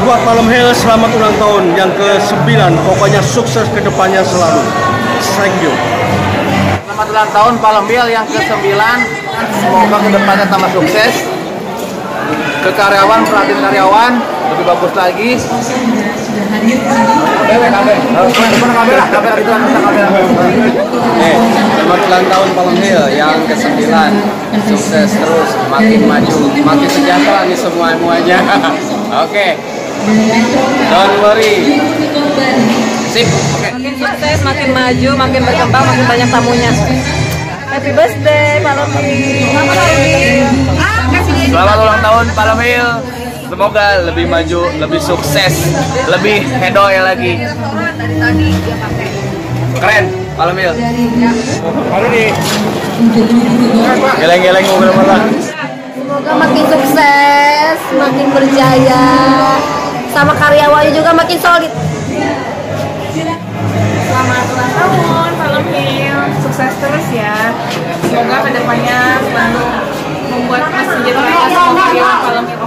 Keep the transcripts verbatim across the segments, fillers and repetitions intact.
buat Palm Hill, selamat ulang tahun yang ke sembilan. Pokoknya sukses ke depannya selalu. Thank you. Selamat ulang tahun Palm Hill yang ke sembilan. Semoga ke depannya tambah sukses. Ke karyawan, perhatiin karyawan lebih bagus lagi. Selamat ulang tahun Palm Hill yang ke sembilan. Sukses terus, makin maju, makin sejahtera nih semuanya. Oke, don't worry. Sip. Okay. Makin sukses, makin maju, makin berkembang, makin banyak tamunya. Happy birthday Palm Hill. Selamat ulang tahun Palm Hill. Semoga lebih maju, lebih sukses, lebih hedoy lagi. Keren, Palm Hill. Halo nih. Geleng-geleng mobil malah. Semoga makin sukses, makin berjaya, sama karyawannya juga makin solid. Selamat ulang tahun Palm Hill, sukses terus ya. Semoga kedepannya selalu membuat kesejahteraan semua karyawan Palm Hill.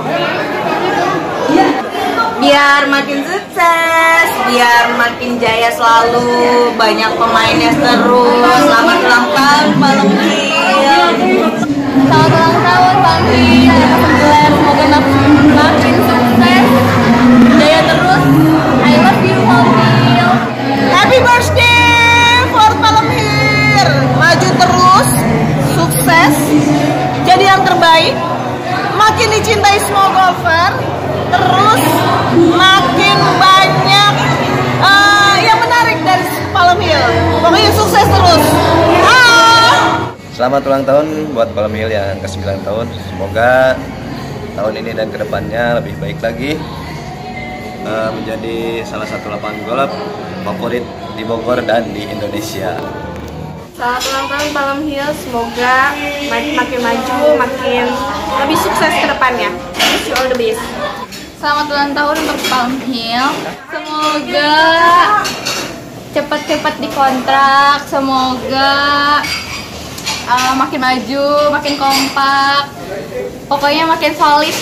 Biar makin sukses, biar makin jaya selalu, banyak pemainnya terus. Selamat ulang tahun Palm Hill. Selamat ulang tahun Palm Hill yang kesembilan. Semoga makin sukses, jaya terus. I love you Palm Hill. Happy birthday for Palm Hill. Maju terus, sukses, jadi yang terbaik, makin dicintai semua golfer, terus makin banyak uh, yang menarik dari Palm Hill. Pokoknya sukses terus. Ah. Selamat ulang tahun buat Palm Hill yang ke sembilan tahun. Semoga tahun ini dan kedepannya lebih baik lagi, uh, menjadi salah satu lapangan golf favorit di Bogor dan di Indonesia. Selamat ulang tahun Palm Hill, semoga makin, makin maju, makin lebih sukses ke depannya. Wish you all the best. Selamat ulang tahun untuk Palm Hill. Semoga cepat-cepat dikontrak. Semoga uh, makin maju, makin kompak. Pokoknya makin solid.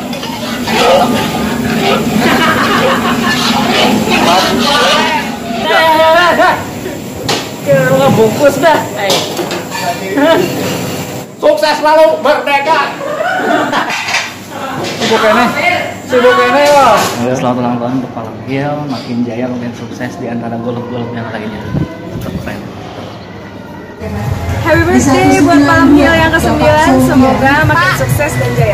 Kira bungkus dah. Sukses selalu, merdeka. Sibuk ini, sibuk ini loh. Selamat ulang tahun untuk Palm Hill, makin jaya, makin sukses di antara golf-golf yang lainnya. Tetap keren. Happy birthday buat Palm Hill yang ke sembilan, semoga makin sukses dan jaya.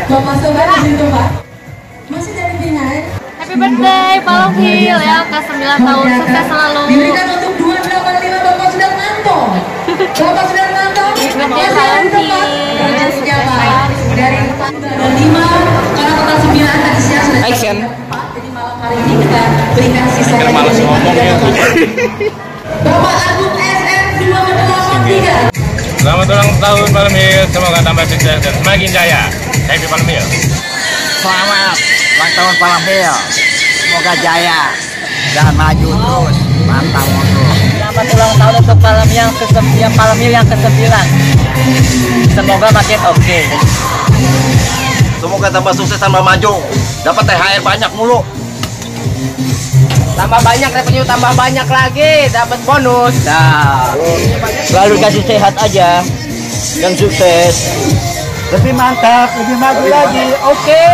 Happy birthday Palm Hill yang ke sembilan tahun, sukses selalu. Diberikan untuk dua delapan lima Bapak Sudarmanto. Bapak Sudarmanto. Happy birthday Palm Hill. Dari lima karena total sembilan tadi siang sudah Action. Jadi malam hari ini kita berikan sisa yang Males ngomong ya. Bapak Agung S M dua delapan tiga. Selamat ulang tahun Palm Hill, semoga tambah sukses dan semakin jaya. Happy Palm Hill. Selamat ulang tahun Palm Hill. Semoga jaya dan maju terus. Mantap motor. Selamat ulang tahun untuk Palm yang ke sembilan, Palm Hill yang ke sembilan. Semoga makin oke. Okay. Semoga tambah sukses, tambah maju. Dapat T H R banyak mulu. Tambah banyak revenue, tambah banyak lagi, dapat bonus. Nah, selalu kasih sehat aja dan sukses. Lebih mantap, lebih maju lagi. Oke. Okay.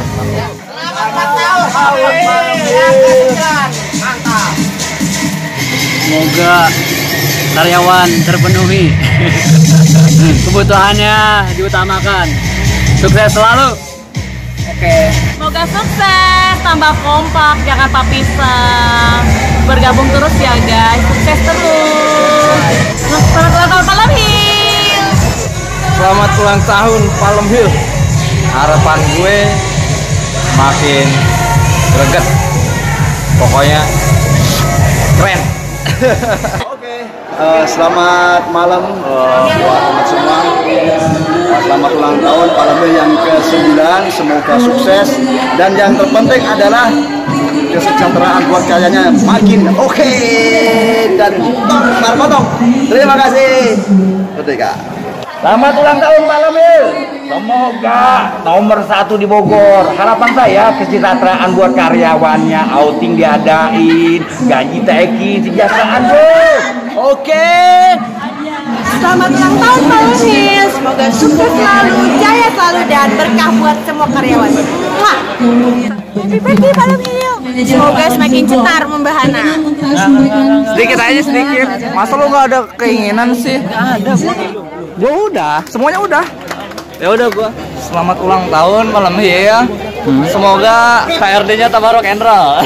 Semoga karyawan terpenuhi, kebutuhannya diutamakan. Sukses selalu. Oke. Semoga sukses, tambah kompak, jangan papisan. Bergabung terus ya guys, sukses terus. Selamat ulang tahun Palm Hill. Selamat ulang tahun Palm Hill. Harapan gue makin greget. Pokoknya keren. Oke, uh, selamat malam uh, buat teman semua. Uh, selamat ulang tahun Palm Hill yang ke sembilan, semoga sukses dan yang terpenting adalah kesejahteraan buat kaliannya makin oke okay. Dan tong, potong. Terima kasih. Merdeka. Selamat ulang tahun Pak Lemil. Semoga nomor satu di Bogor. Harapan saya kesejahteraan buat karyawannya, outing diadain, gaji teki, kesejahteraan bos. Oke. Selamat ulang tahun Pak Lemil. Semoga sukses selalu, jaya selalu dan berkah buat semua karyawan. Mwah. Happy birthday Pak Lemil. Semoga semakin cetar membahana. Sedikit aja sedikit. Masa lu nggak ada keinginan sih? Nggak ada. Gua udah, semuanya udah. Ya udah gua. Selamat ulang tahun Pak Lemil. Hmm. Semoga K R D-nya tambah rock and roll.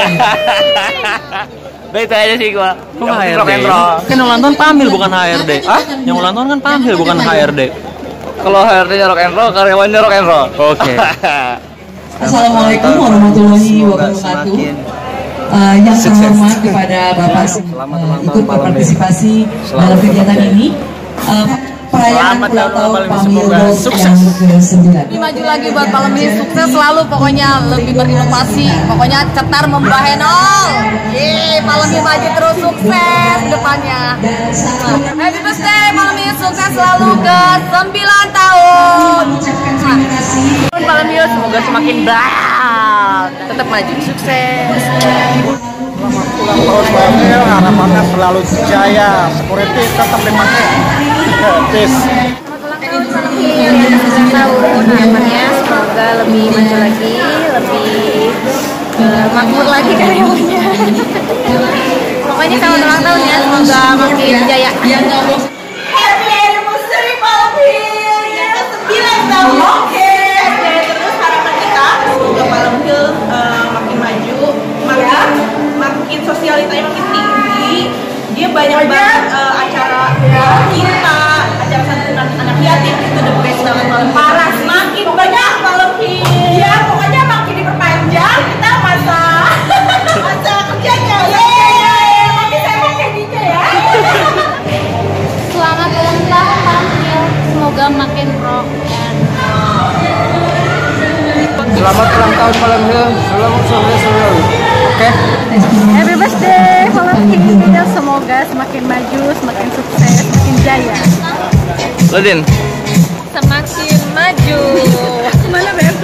Baik aja sih gua. Kok H R D? Kan yang ulang tahun Pamil bukan H R D. Hah? Yang ulang tahun kan Pamil bukan H R D. Kalau H R D-nya rock and roll, karyawannya rock and roll. Oke. Assalamualaikum warahmatullahi wabarakatuh. Uh, yang terhormat kepada Bapak uh, ikut berpartisipasi dalam kegiatan ini. Uh, perayaan ulang tahun Pamil yang ke sembilan. Lebih maju lagi buat Pak Lemil, sukses selalu, pokoknya lebih berinovasi, pokoknya cetar membahenol. Yeay, Pak Lemil maju terus, sukses ke depannya. Happy birthday Pak Lemil, sukses selalu ke sembilan tahun. Pak Lemil semoga semakin baik, tetap maju, sukses. Ulang tahun Pak Lemil, harapannya selalu jaya, security tetap dipakai. Peace. Tahun harapannya semoga lebih maju lagi, lebih uh, makmur lagi karyawannya. Pokoknya selamat ulang tahun ya, semoga makin jaya. Happy anniversary Pak Lemil yang ke sembilan tahun. Oke. Terus harapan kita semoga Pak Lemil uh, makin maju, makin makin sosialitanya makin tinggi. Dia banyak banget uh, acara kita, acara santunan anak yatim itu the best banget Pak Lemil. Parah, semakin banyak Pak Lemil. Ya pokoknya makin diperpanjang kita masa masa kerjanya. Yeay, makin saya pakai D J ya. Selamat ulang tahun Pak Lemil, semoga makin rock and roll. Selamat ulang tahun Pak Lemil, selamat sukses selalu. Oke. Happy birthday Pak Lemil, semoga semakin maju, semakin sukses, semakin jaya. Ledin. Semakin maju. Mana Beb?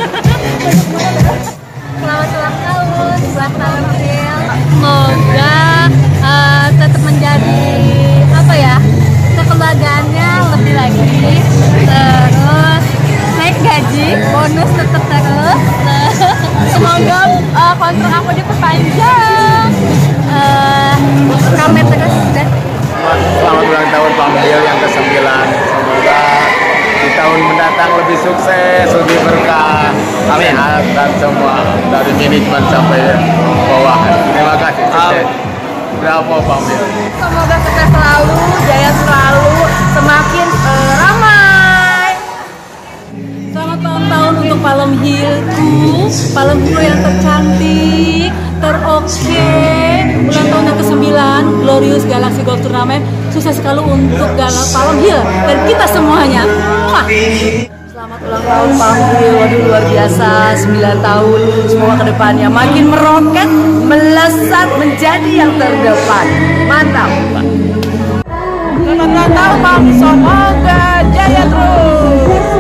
Selamat ulang tahun buat Pak Lemil. Semoga uh, tetap menjadi apa ya, kekeluargaannya lebih lagi. Terus naik gaji, bonus tetap terus. Semoga uh, kontrak aku diperpanjang. Uh, Kamet terus deh. Selamat ulang tahun Pak Lemil yang kesembilan. Semoga di tahun mendatang lebih sukses, lebih berkah. Amin. Dan semua dari manajemen sampai bawahan. Terima kasih. Sukses. Berapa Pak Lemil? Semoga sukses selalu, jaya selalu, semakin uh, ramai. Selamat ulang tahun untuk Pak Lemilku, Pak Lemilku yang tercantik, teroke, ulang tahun yang kesembilan, Glorious Galaxy Golf Turnamen, sukses sekali untuk Galak Pak Lemil dan kita semuanya. Mwah. Selamat ulang tahun Pak Lemil, waduh luar biasa, sembilan tahun, semoga kedepannya makin meroket, melesat menjadi yang terdepan. Mantap Pak. Selamat ulang tahun Pak Lemil, semoga jaya terus.